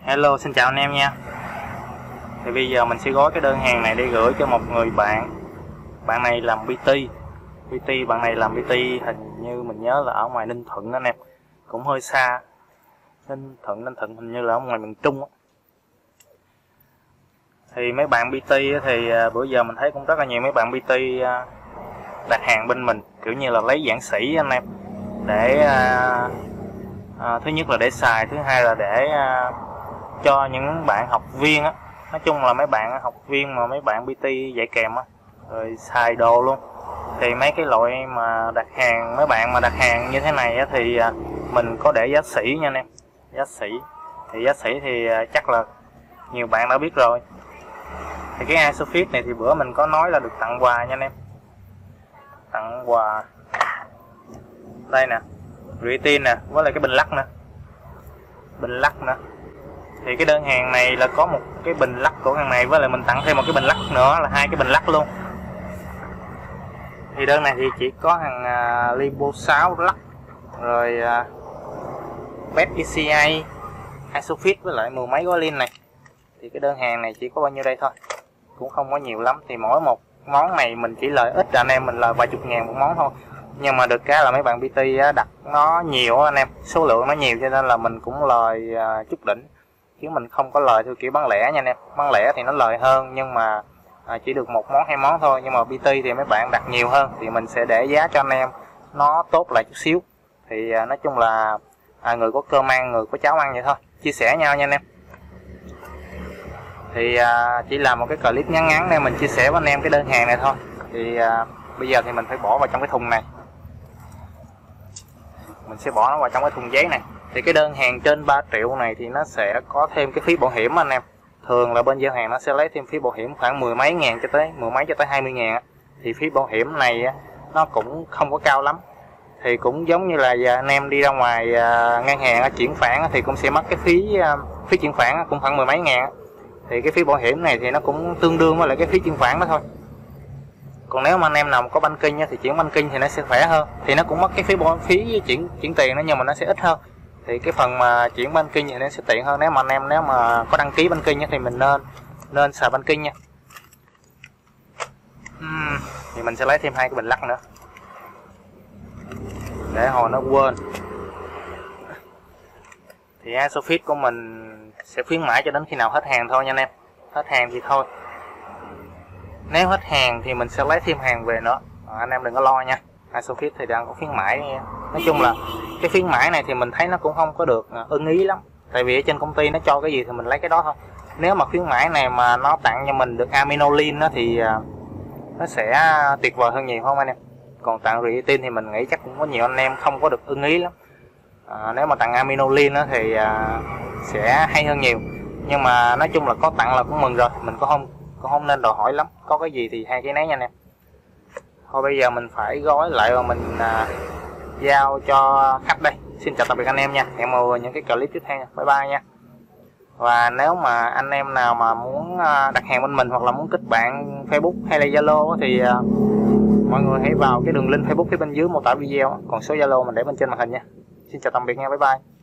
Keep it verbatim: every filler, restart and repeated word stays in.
Hello, xin chào anh em nha. Thì bây giờ mình sẽ gói cái đơn hàng này để gửi cho một người bạn. Bạn này làm pê tê. pê tê bạn này làm pê tê hình như mình nhớ là ở ngoài Ninh Thuận anh em. Cũng hơi xa. Ninh Thuận, Ninh Thuận hình như là ở ngoài miền Trung á. Thì mấy bạn pê tê thì bữa giờ mình thấy cũng rất là nhiều mấy bạn pê tê đặt hàng bên mình, kiểu như là lấy giảng sĩ anh em, để à, à, thứ nhất là để xài, thứ hai là để à, cho những bạn học viên á, nói chung là mấy bạn học viên mà mấy bạn pê tê dạy kèm á, rồi xài đồ luôn. Thì mấy cái loại mà đặt hàng, mấy bạn mà đặt hàng như thế này á, thì à, mình có để giá sỉ nha anh em. Giá sỉ thì giá sỉ thì à, chắc là nhiều bạn đã biết rồi. Thì cái Isofix này thì bữa mình có nói là được tặng quà nha anh em. Tặng quà đây nè, retin nè, với lại cái bình lắc nè, bình lắc nữa. Thì cái đơn hàng này là có một cái bình lắc của thằng này, với lại mình tặng thêm một cái bình lắc nữa, là hai cái bình lắc luôn. Thì đơn này thì chỉ có thằng uh, Libo sáu lắc, rồi uh, pê e tê xê a, Isofix với lại mười mấy gói lin này. Thì cái đơn hàng này chỉ có bao nhiêu đây thôi, cũng không có nhiều lắm. Thì mỗi một món này mình chỉ lời ít, anh em mình lời vài chục ngàn một món thôi. Nhưng mà được cái là mấy bạn pê tê đặt nó nhiều anh em, số lượng nó nhiều, cho nên là mình cũng lời uh, chút đỉnh, chứ mình không có lời theo kiểu bán lẻ nha anh em. Bán lẻ thì nó lời hơn, nhưng mà à, chỉ được một món hai món thôi. Nhưng mà pê tê thì mấy bạn đặt nhiều hơn, thì mình sẽ để giá cho anh em nó tốt lại chút xíu. Thì à, nói chung là à, người có cơm ăn, người có cháo ăn vậy thôi, chia sẻ nhau nha anh em. Thì à, chỉ là một cái clip ngắn ngắn để mình chia sẻ với anh em cái đơn hàng này thôi. Thì à, bây giờ thì mình phải bỏ vào trong cái thùng này, mình sẽ bỏ nó vào trong cái thùng giấy này. Thì cái đơn hàng trên ba triệu này thì nó sẽ có thêm cái phí bảo hiểm anh em. Thường là bên giao hàng nó sẽ lấy thêm phí bảo hiểm khoảng mười mấy ngàn cho tới mười mấy cho tới hai mươi ngàn. Thì phí bảo hiểm này nó cũng không có cao lắm. Thì cũng giống như là giờ anh em đi ra ngoài ngân hàng chuyển khoản thì cũng sẽ mất cái phí phí chuyển khoản cũng khoảng mười mấy ngàn. Thì cái phí bảo hiểm này thì nó cũng tương đương với lại cái phí chuyển khoản đó thôi. Còn nếu mà anh em nào có banking thì chuyển banking thì nó sẽ khỏe hơn, thì nó cũng mất cái phí bảo phí chuyển chuyển tiền đó, nhưng mà nó sẽ ít hơn. Thì cái phần mà chuyển banking thì nó sẽ tiện hơn. Nếu mà anh em nếu mà có đăng ký banking thì mình nên nên xài banking nha. uhm, thì mình sẽ lấy thêm hai cái bình lắc nữa để hồi nó quên. Thì Isofix của mình sẽ khuyến mãi cho đến khi nào hết hàng thôi nha anh em. Hết hàng thì thôi, nếu hết hàng thì mình sẽ lấy thêm hàng về nữa, à, anh em đừng có lo nha. Isofix thì đang có khuyến mãi. Nói chung là cái khuyến mãi này thì mình thấy nó cũng không có được ưng ý lắm, tại vì ở trên công ty nó cho cái gì thì mình lấy cái đó thôi. Nếu mà khuyến mãi này mà nó tặng cho mình được aminolin đó thì nó sẽ tuyệt vời hơn nhiều không anh em. Còn tặng retin thì mình nghĩ chắc cũng có nhiều anh em không có được ưng ý lắm. À, nếu mà tặng aminolin đó thì à, sẽ hay hơn nhiều. Nhưng mà nói chung là có tặng là cũng mừng rồi, mình có không cũng không nên đòi hỏi lắm, có cái gì thì hai cái nấy nha anh em. Thôi bây giờ mình phải gói lại và mình à, giao cho khách đây. Xin chào tạm biệt anh em nha, hẹn gặp những cái clip tiếp theo nha. Bye bye nha. Và nếu mà anh em nào mà muốn đặt hàng bên mình hoặc là muốn kết bạn Facebook hay là Zalo thì à, mọi người hãy vào cái đường link Facebook phía bên dưới mô tả video, còn số Zalo mình để bên trên màn hình nha. Xin chào tạm biệt nha, bye bye.